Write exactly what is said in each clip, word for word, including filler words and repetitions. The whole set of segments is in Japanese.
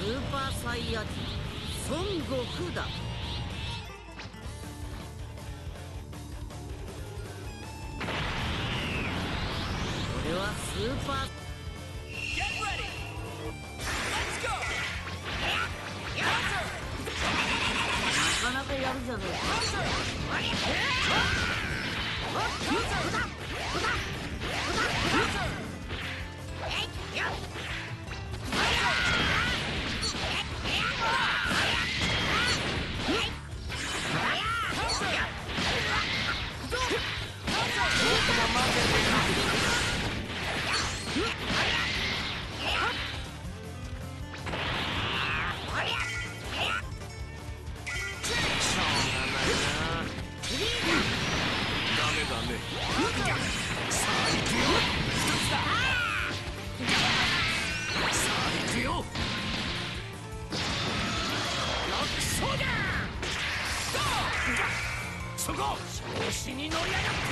ーパーサイヤ人孫悟空だ。俺はスーパーなかなかやるじゃねえか。 そこ調子に乗りやがって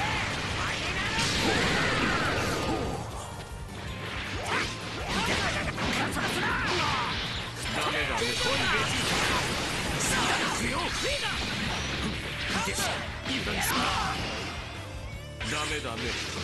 ダメダメ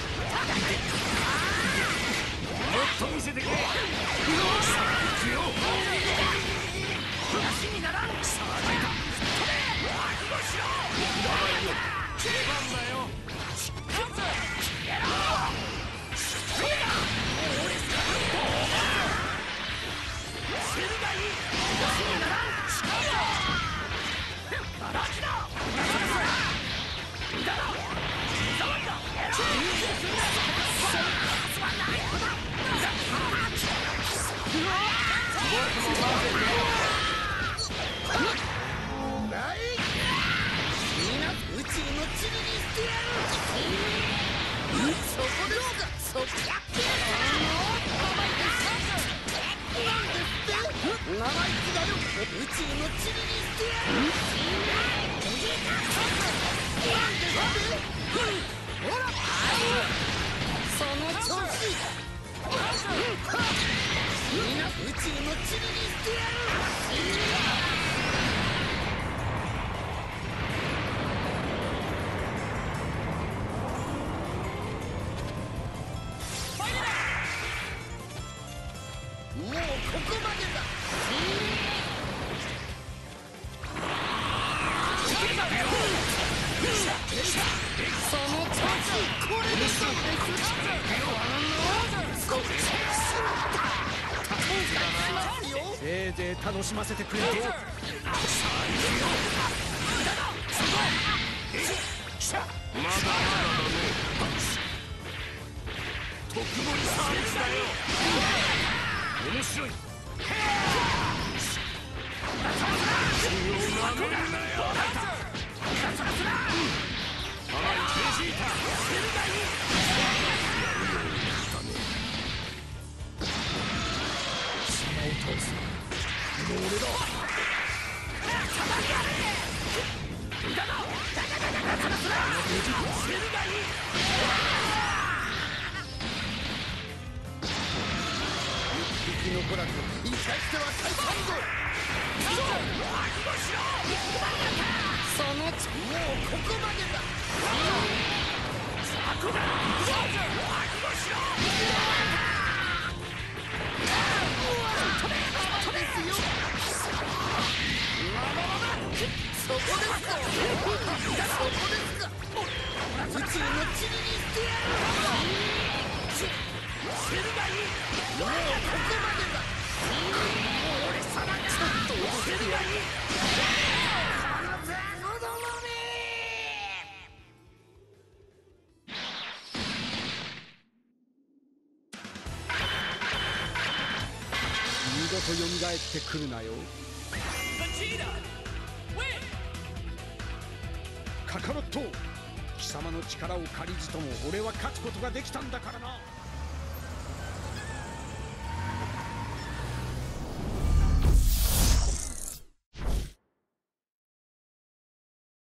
もっと見せてくれ。さあ行くよ。話にならん。さあ出た。飛べ。覚悟しろ。やばいよ。出番だよ。しっかり消えろ。それだ。俺すか。セルがいい。話にならん。しっかりバラチだ。だろ。ざわりだ。チーズするな。すまない。僕も混ぜてよ。みんな宇宙の塵に捨てやる。そこですか。そこやってやる。生意気なんですって。生意気だよ。宇宙の塵に捨てやる。なんですって。ほらその調子。みんな宇宙の塵に捨てやる。もうここまでだ。その調子。これでしょ。せいぜい楽しませてくれよ。さあ行くよ。まだまだだね。特盛りサービスだよ。面白い。信用なめるなよ。甘いベジータ。セルガイ。島を倒す。俺だ。だな。セルガイ。生き残らず生かしては退散ぞ。そのちもうここまでだ。ザコだ。覚悟しろ。飛べ飛べですよ。そこですか。そこですか。宇宙の塵に捨てやる。セルガイ。もうここまでだ。俺様がちょっとセルガイ。このザコどもめ。二度と蘇ってくるなよ。カカロット、貴様の力を借りずとも俺は勝つことができたんだからな。